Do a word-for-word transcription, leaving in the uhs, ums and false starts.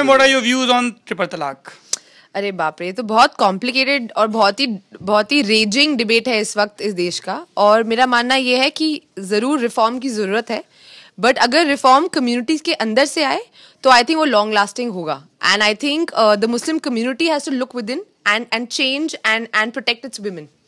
Ma'am what are your views on triple तलाक? अरे बाप रे, ये तो बहुत कॉम्प्लिकेटेड और बहुत ही बहुत ही रेजिंग डिबेट है इस वक्त इस देश का. और मेरा मानना ये है कि ज़रूर रिफॉर्म की ज़रूरत है, बट अगर रिफॉर्म कम्युनिटीज़ के अंदर से आए तो आई थिंक वो लॉन्ग लास्टिंग होगा. And I think the Muslim community has to look within and and change and and protect its women.